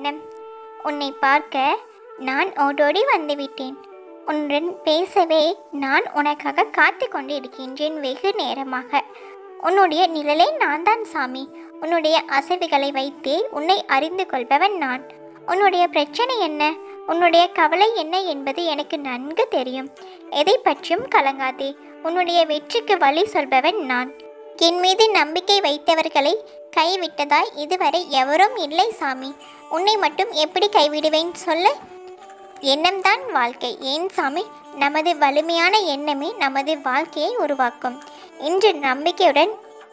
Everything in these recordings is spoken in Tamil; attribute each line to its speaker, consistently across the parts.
Speaker 1: எண்ணம். உன்னை பார்க்க நான் ஓடோடி வந்துவிட்டேன். உன்னுடன் பேசவே நான் உனக்காக காத்து கொண்டு இருக்கின்றேன் வெகு நேரமாக. உன்னுடைய நிழலே நான் தான் சாமி. உன்னுடைய அசைவுகளை வைத்தே உன்னை அறிந்து கொள்பவன் நான். உன்னுடைய பிரச்சனை என்ன, உன்னுடைய கவலை என்ன என்பது எனக்கு நன்கு தெரியும். எதை பற்றியும் கலங்காதே. உன்னுடைய வெற்றிக்கு வழி சொல்பவன் நான். என் மீது நம்பிக்கை வைத்தவர்களை கைவிட்டதாய் இதுவரை எவரும் இல்லை சாமி. உன்னை மட்டும் எப்படி கைவிடுவேன் சொல்ல? எண்ணம்தான் வாழ்க்கை. ஏன் சாமி? நமது வலிமையான எண்ணமே நமது வாழ்க்கையை உருவாக்கும். இன்று நம்பிக்கையுடன்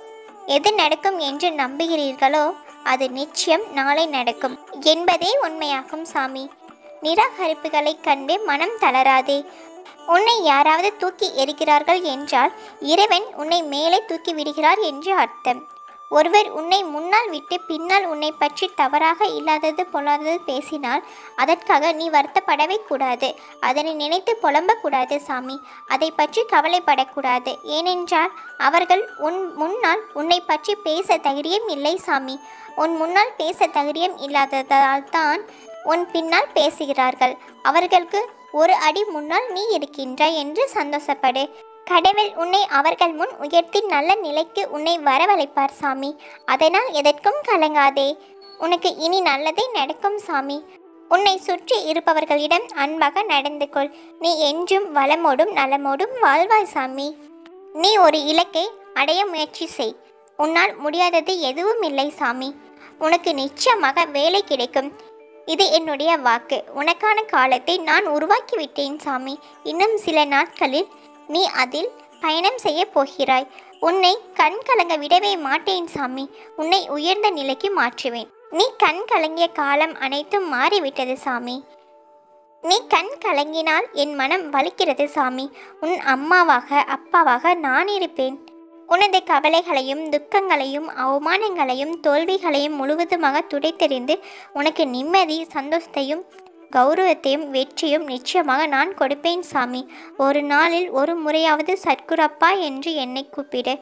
Speaker 1: எது நடக்கும் என்று நம்புகிறீர்களோ அது நிச்சயம் நாளை நடக்கும் என்பதே உண்மையாகும் சாமி. நிராகரிப்புகளை கண்டு மனம் தளராதே. உன்னை யாராவது தூக்கி எறிகிறார்கள் என்றால் இறைவன் உன்னை மேலே தூக்கி விடுகிறார் என்று அர்த்தம். ஒருவர் உன்னை முன்னால் விட்டு பின்னால் உன்னை பற்றி தவறாக இல்லாதது பொல்லாதது பேசினால் அதற்காக நீ வருத்தப்படவே கூடாது. அதனை நினைத்து புலம்பக்கூடாது சாமி. அதை பற்றி கவலைப்படக்கூடாது. ஏனென்றால் அவர்கள் உன் முன்னால் உன்னை பற்றி பேச தைரியம் இல்லை சாமி. உன் முன்னால் பேச தைரியம் இல்லாததால் தான் உன் பின்னால் பேசுகிறார்கள். அவர்களுக்கு ஒரு அடி முன்னால் நீ இருக்கின்றாய் என்று சந்தோஷப்படு. கடவுள் உன்னை அவர்கள் முன் உயர்த்தி நல்ல நிலைக்கு உன்னை வரவழைப்பார் சாமி. அதனால் எதற்கும் கலங்காதே. உனக்கு இனி நல்லதே நடக்கும் சாமி. உன்னை சுற்றி இருப்பவர்களிடம் அன்பாக நடந்து கொள். நீ என்றும் வளமோடும் நலமோடும் வாழ்வாய் சாமி. நீ ஒரு இலக்கை அடைய முயற்சி செய். உன்னால் முடியாதது எதுவும் இல்லை சாமி. உனக்கு நிச்சயமாக வேலை கிடைக்கும். இது என்னுடைய வாக்கு. உனக்கான காலத்தை நான் உருவாக்கிவிட்டேன் சாமி. இன்னும் சில நாட்களில் நீ அதில் பயணம் செய்ய போகிறாய். உன்னை கண் கலங்க விடவே மாட்டேன் சாமி. உன்னை உயர்ந்த நிலைக்கு மாற்றுவேன். நீ கண் கலங்கிய காலம் அனைத்தும் மாறிவிட்டது சாமி. நீ கண் கலங்கினால் என் மனம் வலிக்கிறது சாமி. உன் அம்மாவாக அப்பாவாக நான் இருப்பேன். உனது கவலைகளையும் துக்கங்களையும் அவமானங்களையும் தோல்விகளையும் முழுவதுமாக துடைத்தெறிந்து உனக்கு நிம்மதி சந்தோஷத்தையும் கௌரவத்தையும் வெற்றியும் நிச்சயமாக நான் கொடுப்பேன் சாமி. ஒரு நாளில் ஒரு முறையாவது சத்குரப்பா என்று என்னை கூப்பிடு.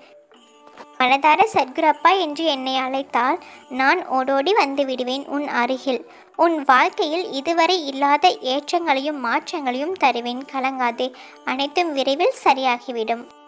Speaker 1: மனதார சத்குரப்பா என்று என்னை அழைத்தால் நான் ஓடோடி வந்து விடுவேன் உன் அருகில். உன் வாழ்க்கையில் இதுவரை இல்லாத ஏற்றங்களையும் மாற்றங்களையும் தருவேன். கலங்காதே. அனைத்தும் விரைவில் சரியாகிவிடும்.